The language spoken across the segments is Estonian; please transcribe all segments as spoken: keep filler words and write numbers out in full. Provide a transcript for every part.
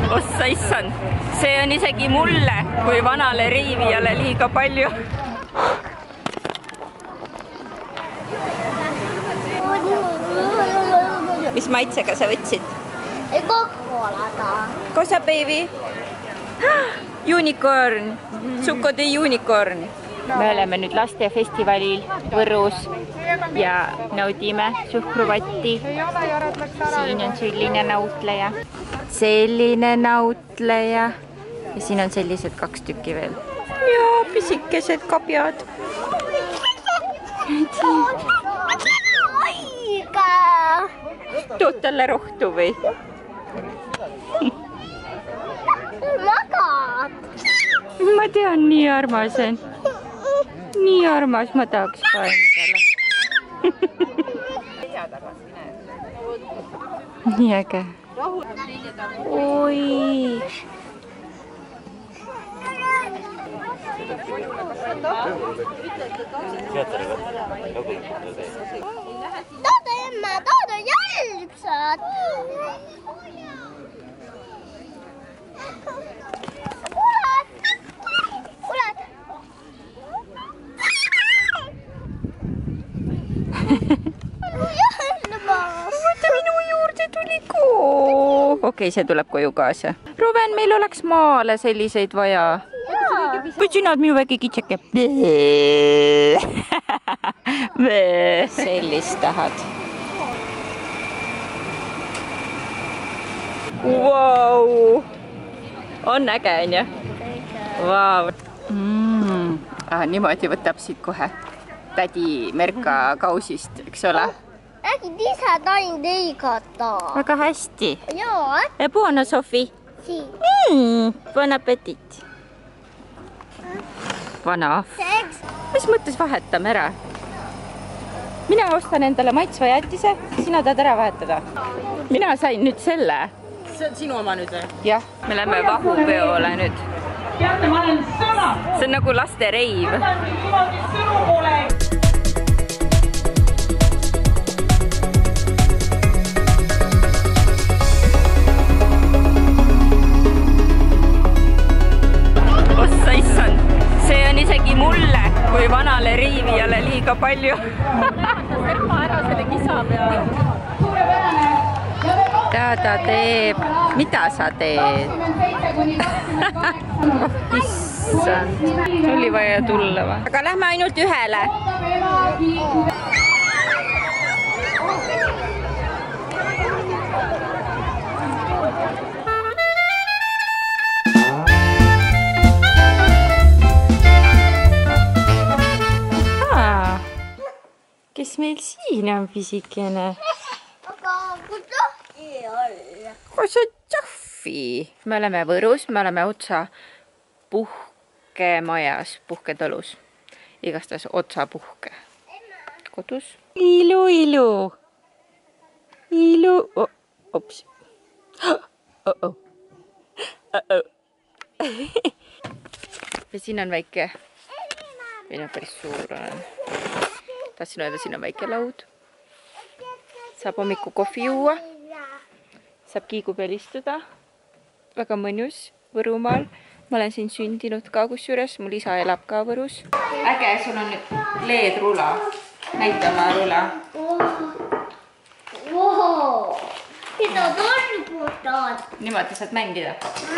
Ossa issand, see on isegi mulle kui vanale reivijale liiga palju. Mis maitsega sa võtsid? Coca-Colada. Cosa baby? Unicorn, Sukode unicorn. Me oleme nüüd lastefestivalil Võrus ja naudime suhkruvatti. Siin on selline nautleja, selline nautleja ja siin on sellised kaks tükki veel. Ja pisikesed kabjad. Tood talle rohtu või? Magad. Ma tean, nii armas on. Nii armas, ma tahaks ka endale. Nii äge. Oi. Tooda emme, tooda jälgsad. Kuulad, kuulad. Võta minu juurde tuli koo. Okei, see tuleb koju kaasa. Ruben, meil oleks maale selliseid vaja. Või sina oled minu väike kitseke. Sellist tahad. Vau! On äge, on ju? Vau! Niimoodi võtab siit kohe tädi Merka kausist, eks ole? Äkki ise tain teigata. Väga hästi. Joo. Buona, Sofi. Siin. Bon appetit. Vana. Mis mõttes vahetame ära? Mina ostan endale maitsva jäätise, sina tahad ära vahetada. Mina sain nüüd selle. See on sinu oma nüüd või? Jah, me läheme vahupeole nüüd. See on nagu laste reiv. Ossa issand, see on isegi mulle kui vanale reivijale liiga palju. Serma ära selle kisa peal. Ta ta teeb. Mida sa teed? Issand, oli vaja tulla või? Aga lähme ainult ühele. Aa, kes meil siin on pisikene? Kosa tšahvi. Me oleme Võrus, me oleme otsa puhkemajas, puhketalus. Igastahes otsa puhke. Kodus. Ilu, ilu. Ilu. Oh, ops. Oh, oh. Oh, oh. Ja siin on väike. Mina päris suur olen. Tahtsin öelda, siin on väike laud. Saab hommiku kohvi juua. Saab kiigu peal istuda. Väga mõnus Võrumaal. Ma olen siin sündinud ka kusjuures. Mul isa elab ka Võrus. Äge, sul on nüüd leedrula. Näita oma rula. Wow. Mida tolputad? Niimoodi saad mängida.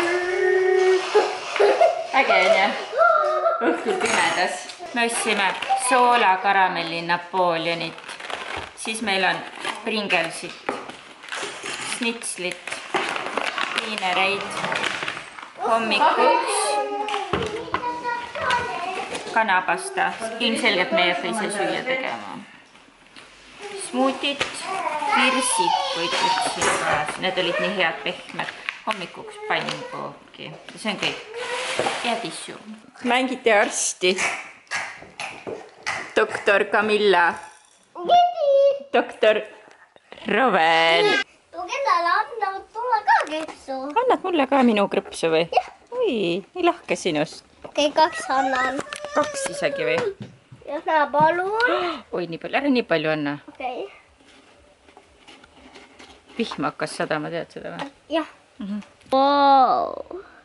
Äge on jah. Õhtul pimedas. Me ostsime soola karamelli Napoleonit. Siis meil on Pringelsit. Snitslit, viinereid, hommikuks, kanapasta, ilmselgelt meie ei saa süüa tegema. Smuutit, virsikuid võtsin kaas, need olid nii head pehmed. Hommikuks pannkooki, see on kõik. Ja tissu. Mängite arsti. Doktor Camilla. Doktor Ruben. Kellele annavad tulla ka krõpsu? Annad mulle ka minu krõpsu või? Jah. Oi, nii lahke sinust. Okei, kaks annan. Kaks isegi või? Ja sa palun. Oi, nii palju, ära nii palju anna. Okei. Vihma hakkas sadama, tead seda või? Jah. Wow.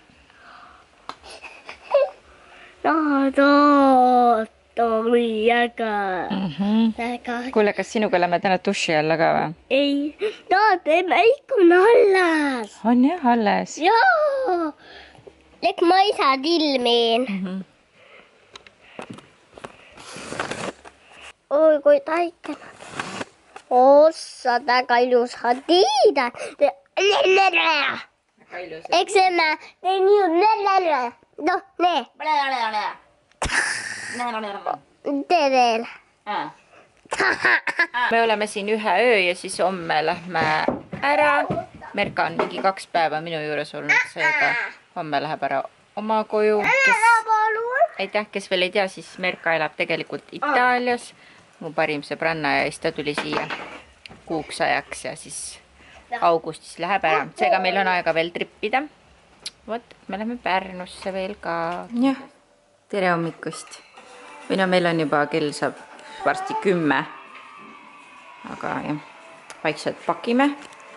Tomiaga. Mhm. Väga. Kuule, kas sinuga lähme täna duši alla ka või? Ei, no teeme ikka nallas. On jah, alles. Joo. Lek ma isa tilmiin. Mhm. Oi, kui taikene. Ossa, väga ilus hadiida. Eks see mä tein ju nälälä. No, ne. Tee veel. Me oleme siin ühe öö ja siis homme lähme ära. Merka on mingi kaks päeva minu juures olnud, seega homme läheb ära oma koju. Kes, aitäh, kes veel ei tea, siis Merka elab tegelikult Itaalias. Mu parim sõbranna ja siis ta tuli siia kuuks ajaks ja siis augustis läheb ära. Seega meil on aega veel trippida. Vot, me läheme Pärnusse veel ka. Jah, tere hommikust. Või no meil on juba kell saab varsti kümme. Aga jah, vaikselt pakime.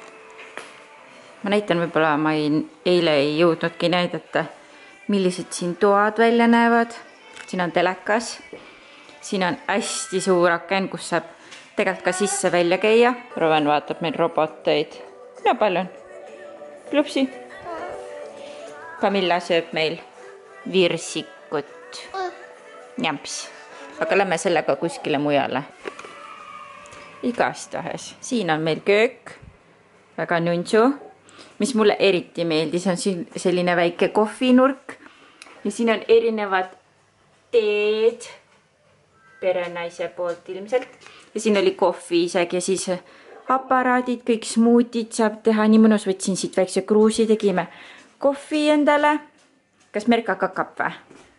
Ma näitan võib-olla, ma ei, eile ei jõudnudki näidata, millised siin toad välja näevad. Siin on telekas. Siin on hästi suur aken, kus saab tegelikult ka sisse välja käia. Roven vaatab meil roboteid. No palun. Klupsi. Camilla sööb meil virsikut. Jamps. Aga lähme sellega kuskile mujale. Igastahes. Siin on meil köök. Väga nunsu. Mis mulle eriti meeldis, on siin selline väike kohvinurk. Ja siin on erinevad teed. Perenaise poolt ilmselt. Ja siin oli kohvi isegi ja siis aparaadid, kõik smuutid saab teha. Nii mõnus, võtsin siit väikse kruusi, tegime kohvi endale. Kas Merka kakab või?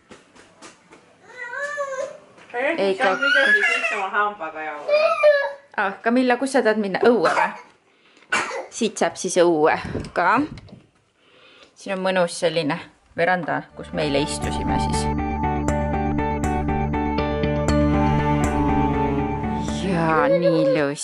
Ei kakab. Ah, Camilla, kus sa tahad minna? Õue või? Siit saab siis õue ka. Siin on mõnus selline veranda, kus meile istusime siis. Ja, nii ilus.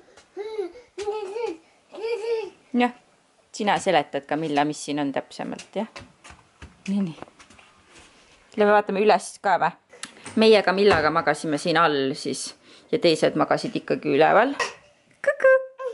Jah, sina seletad Camilla, mis siin on täpsemalt, jah? Nii, nii. Lähme vaatame üles ka või? Meie Camillaga magasime siin all siis ja teised magasid ikkagi üleval. Kuku!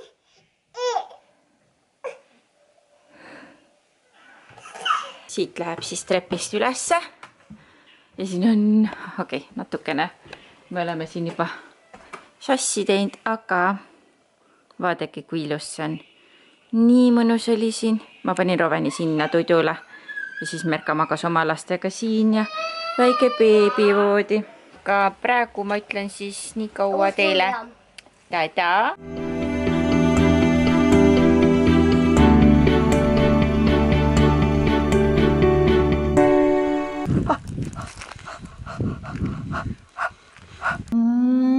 Siit läheb siis trepist ülesse. Ja siin on, okei, okay, natukene. Me oleme siin juba šassi teinud, aga vaadake, kui ilus see on. Nii mõnus oli siin. Ma panin Roveni sinna tudule. Ja siis Merka magas oma lastega siin ja väike beebivoodi. Ka praegu ma ütlen siis nii kaua teile. Tada! Mm.